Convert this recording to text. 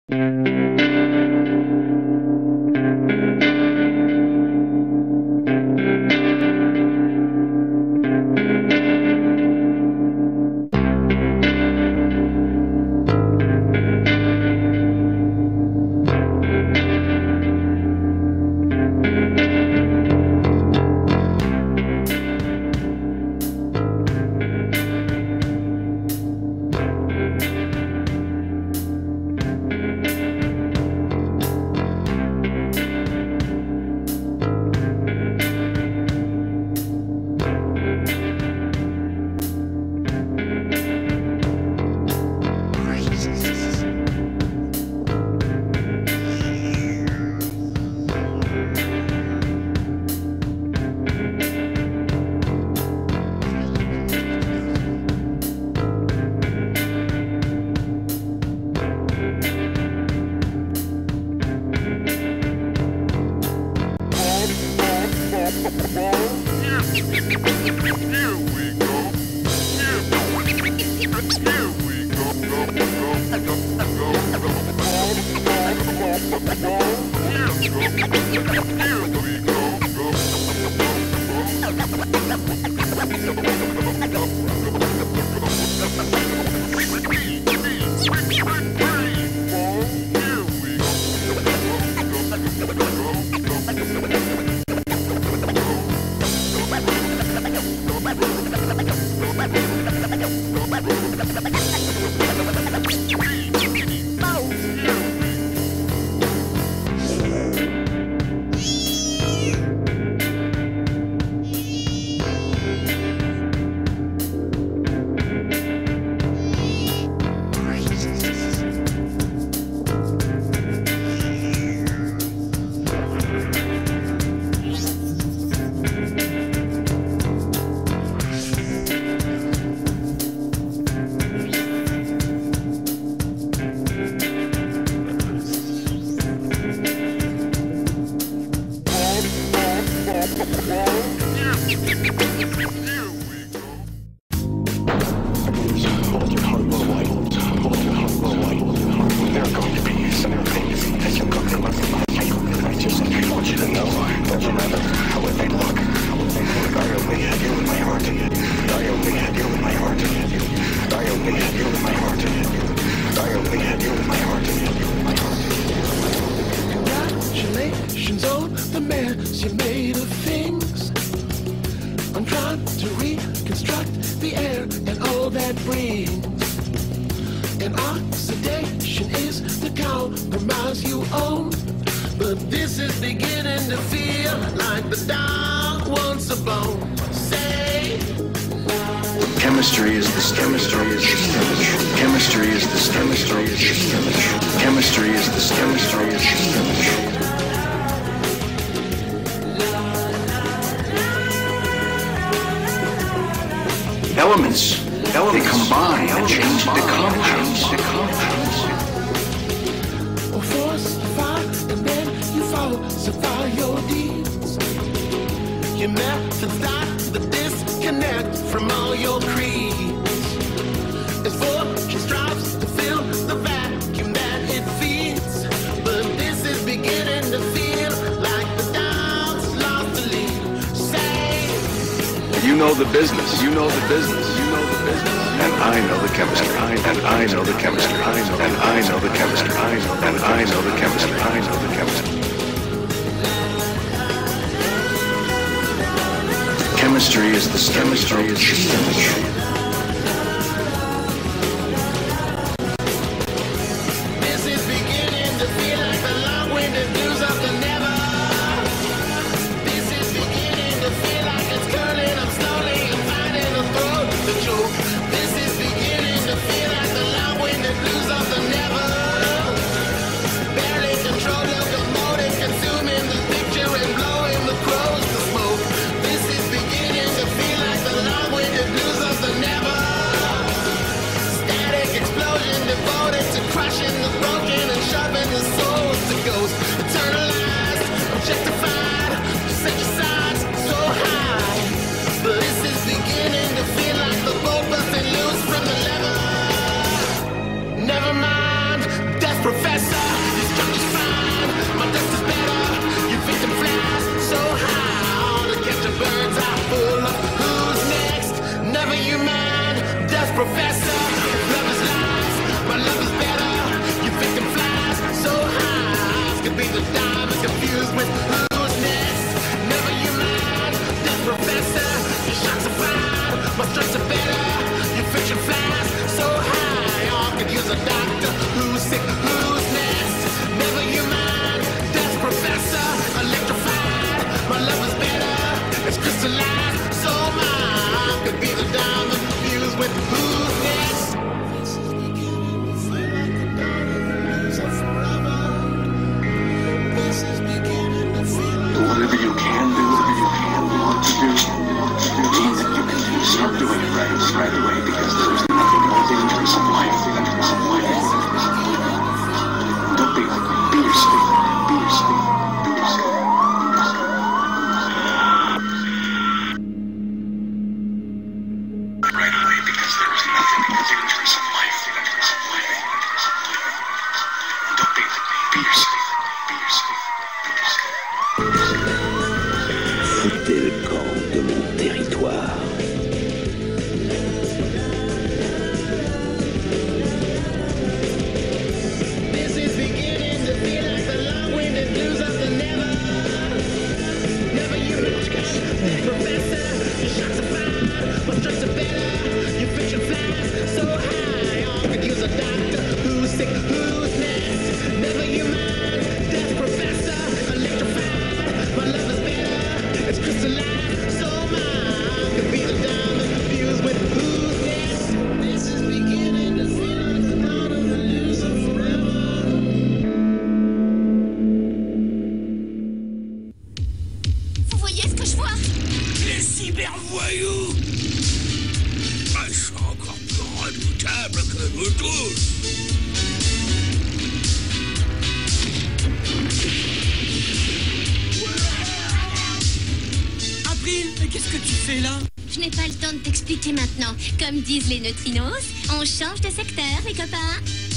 Congratulations on the mess you made of things. I'm trying to reconstruct the air and all that brings. And oxidation is the compromise you own. But this is beginning to feel like the dog wants a bone. Say, chemistry is the chemistry is the chemistry is the chemistry is the chemistry is the chemistry is the elements. They combine and change the compounds. or force the fire and then you falsify your deeds. Your methods start the disconnect from all your creeds. As fortune strives to fill the vacuum that it feeds. But this is beginning to feel like the dog's lost the lead. Say, You know the business. You know the business. You know the business. And I know the chemistry. And I know the chemistry. I know. And I know the chemistry. I know. And I know the chemistry. I know the chemistry. Chemistry is the chemistry is the chemistry. this is beginning to feel like the long-winded blues of the never. This is beginning to feel like it's curling up slowly and finding a throat to choke. This is beginning to feel like the long-winded blues of the never. Barely controlled locomotive consuming the picture and blowing the crows to smoke. This is beginning to feel like the long-winded blues of the Foutez le camp de mon territoire. This is beginning to feel like the long-winded blues of the never human professor. Your shots are fired, my strokes are better. Your fiction flies so high. Y'all could use a doctor who's sick, who's next. Never human, death professor, electrified. My love is better, it's crystallized. So mine could be the diamond fused with who's next. This is beginning to feel like the dawn of the loser forever. Vous voyez ce que je vois? Les cybervoyous! Ils sont encore plus redoutables que nous tous! April, mais qu'est-ce que tu fais là? Je n'ai pas le temps de t'expliquer maintenant. Comme disent les neutrinos, on change de secteur, les copains.